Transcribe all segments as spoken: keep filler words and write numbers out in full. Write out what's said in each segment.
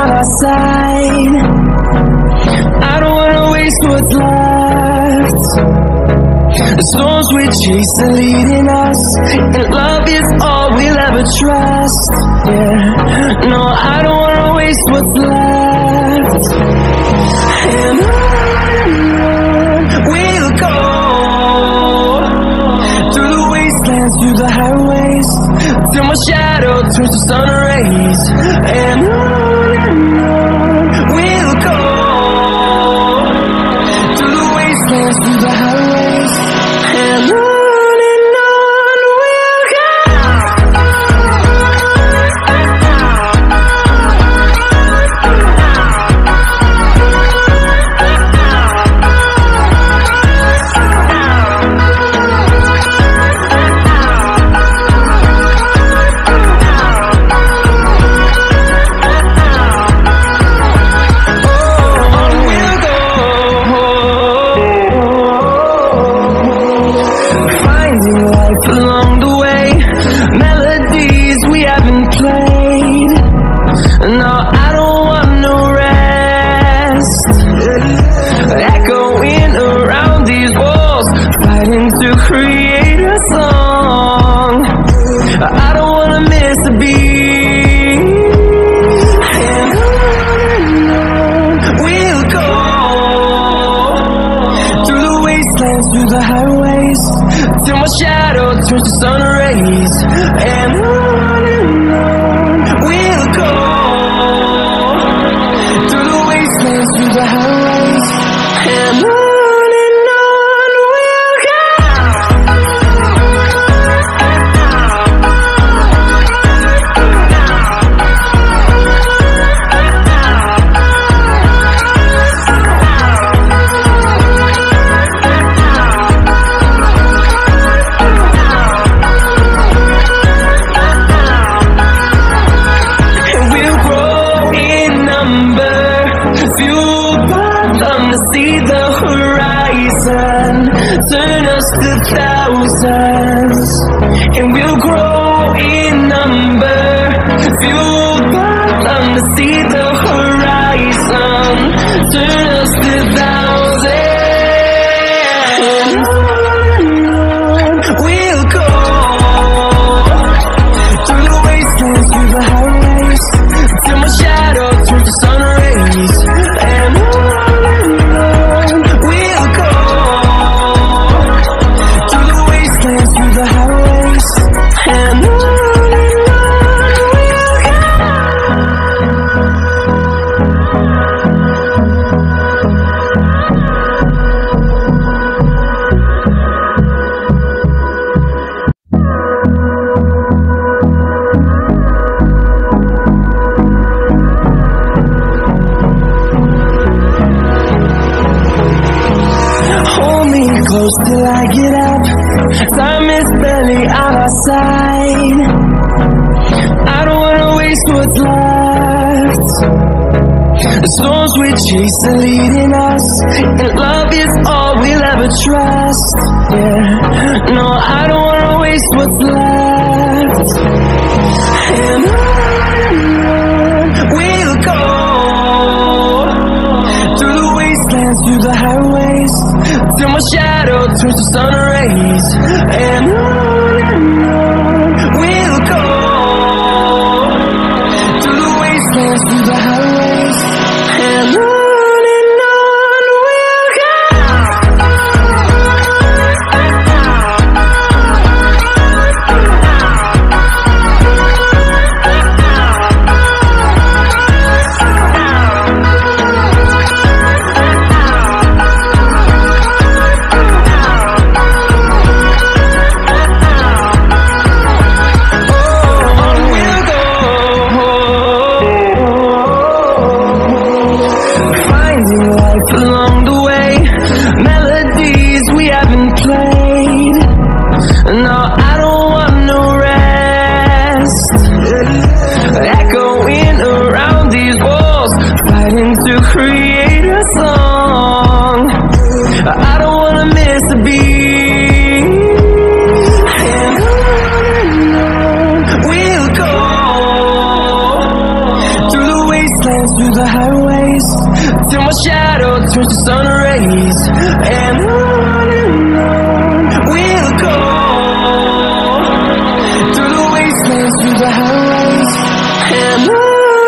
out our sight. I don't wanna waste what's left. The storms we chase are leading us, and love is all we'll ever trust. Yeah, no, I don't wanna waste what's left. And on we'll go, through the wastelands, through the highways, till my shadow turns to sun rays. And on and on we'll go, through the wastelands, through the highways, and on. Through the highways, till my shadow turns to sun rays. And on and on we'll go, through the wastelands, through the highways, and on. See the horizon, turn us to thousands, and we'll grow in number, fueled by them. To see the horizon, turn us to thousands, and on we'll go, through the wastelands, through the highways, till my shadow turns to sun rays. And on close till I get up, time is barely on our side. I don't wanna waste what's left. The storms we chase are leading us, and love is all we'll ever trust. Yeah, no, I don't wanna waste what's left. And on we'll go, through the wastelands, through the highways, till my shadow turns to sun rays. And on and on we'll go, through the wastelands, through the highways, and on. wastelands, through the highways, till my shadow turns to sun rays. And on and on we'll go, through the wastelands, through the highways, and on.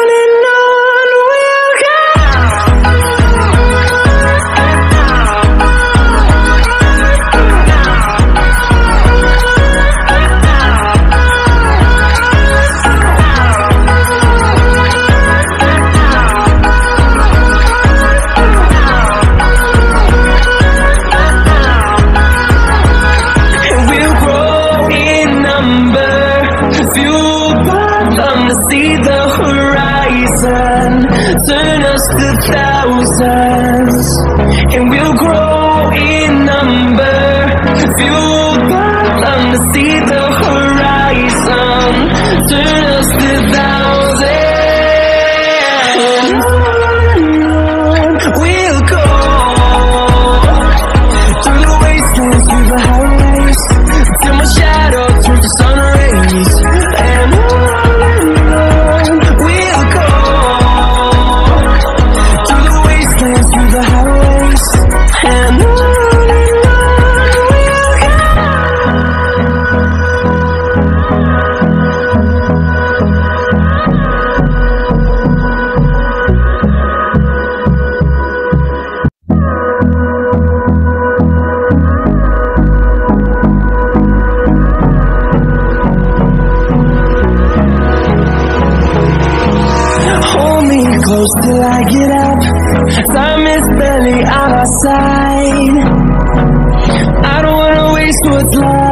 See the horizon, turn us to thousands, and we'll grow in number, fueled by them to see the horizon, turn us to thousands. And on we'll go, through the wastelands, through the highways, till my shadow turns to sun rays. And on close till I get up, time is barely on our side. I don't wanna waste what's left.